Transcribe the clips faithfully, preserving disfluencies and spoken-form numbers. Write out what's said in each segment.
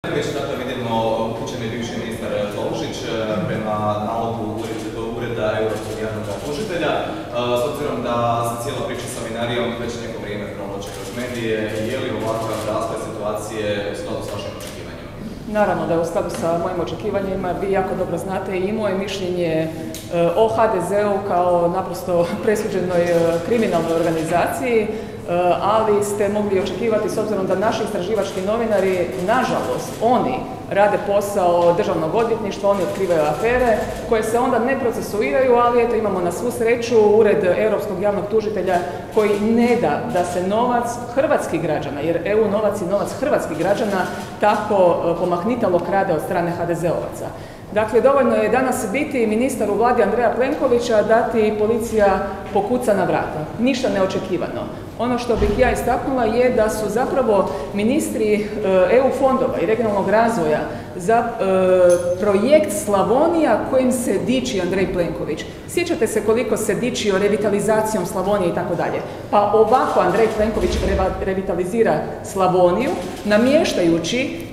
Već dakle vidimo upućen je bivši ministar Tolušić prema nalogu Ureda Europskog javnog tužitelja. S obzirom da se cijela priča sa vinarijom već neko vrijeme provlači kroz medije, je li ovakav raspad situacije u skladu s vašim očekivanjima? Naravno da je u skladu sa mojim očekivanjima. Vi jako dobro znate i moje mišljenje o ha de zeu kao naprosto presuđenoj kriminalnoj organizaciji, ali ste mogli očekivati, s obzirom da naši istraživački novinari, nažalost, oni rade posao državnog odvjetništva, oni otkrivaju afere koje se onda ne procesuiraju, ali eto imamo na svu sreću Ured Europskog javnog tužitelja koji ne da da se novac hrvatskih građana, jer E U novac i novac hrvatskih građana tako pomahnitalo krade od strane ha de zeovaca. Dakle, dovoljno je danas biti ministar u vladi Andreja Plenkovića, da ti policija pokuca na vrata. Ništa neočekivano. Ono što bih ja istaknula je da su zapravo ministri E U fondova i regionalnog razvoja za e, projekt Slavonija kojim se diči Andrej Plenković. Sjećate se koliko se dičio revitalizacijom Slavonije i tako dalje. Pa ovako Andrej Plenković revitalizira Slavoniju, namještajući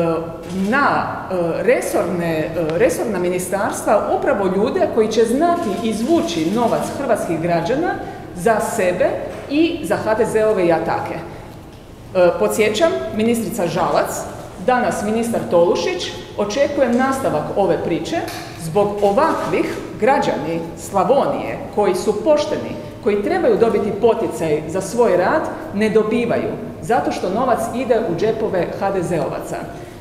na resorne, resorna ministarstva upravo ljude koji će znati izvući novac hrvatskih građana za sebe i za ha de zeove jatake. Podsjećam, ministrica Žalac, danas ministar Tolušić, očekujem nastavak ove priče. Zbog ovakvih građani Slavonije koji su pošteni, koji trebaju dobiti poticaj za svoj rad, ne dobivaju, zato što novac ide u džepove ha de zeovaca.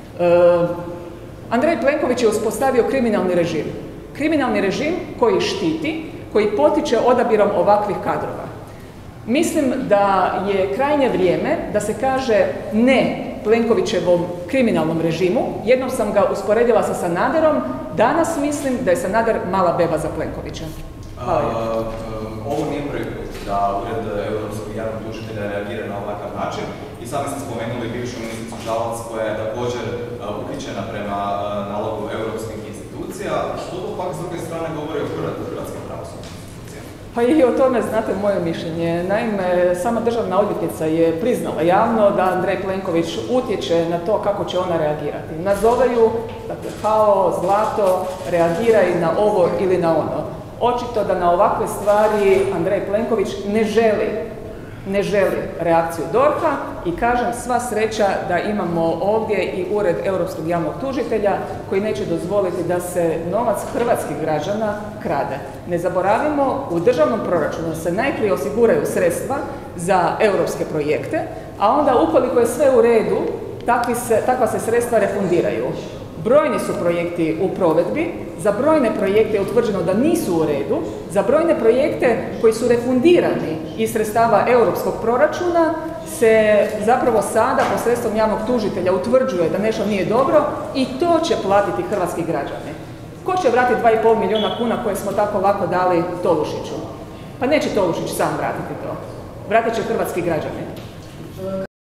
E, Andrej Plenković je uspostavio kriminalni režim. Kriminalni režim koji štiti, koji potiče odabirom ovakvih kadrova. Mislim da je krajnje vrijeme da se kaže ne Plenkovićevom kriminalnom režimu. Jednom sam ga usporedila sa Sanaderom, danas mislim da je Sanader mala beba za Plenkovića. Hvala lijepo. Ovo nije prvi put da Ured Europskog javnog tužitelja reagira na ovakav način i sami ste spomenuli bivšu ministricu Žalac koja je također uhićena prema nalogu europskih institucija. Što to pak s druge strane govori o hrvatskim pravosudnim institucijama? Pa i o tome znate moje mišljenje. Naime, sama državna odvjetnica je priznala javno da Andrej Plenković utječe na to kako će ona reagirati. Nazove ju, dakle, kao zlato, reagiraj na ovo ili na ono. Očito da na ovakve stvari Andrej Plenković ne želi, ne želi reakciju dorha i kažem, sva sreća da imamo ovdje i Ured Europskog javnog tužitelja koji neće dozvoliti da se novac hrvatskih građana krade. Ne zaboravimo, u državnom proračunu se najprije osiguraju sredstva za europske projekte, a onda ukoliko je sve u redu, takvi se, takva se sredstva refundiraju. Brojni su projekti u provedbi, za brojne projekte je utvrđeno da nisu u redu, za brojne projekte koji su refundirani iz sredstava europskog proračuna se zapravo sada posredstvom javnog tužitelja utvrđuje da nešto nije dobro i to će platiti hrvatski građani. Ko će vratiti dva i pol milijuna kuna koje smo tako lako dali Tolušiću? Pa neće Tolušić sam vratiti to. Vratit će hrvatski građani.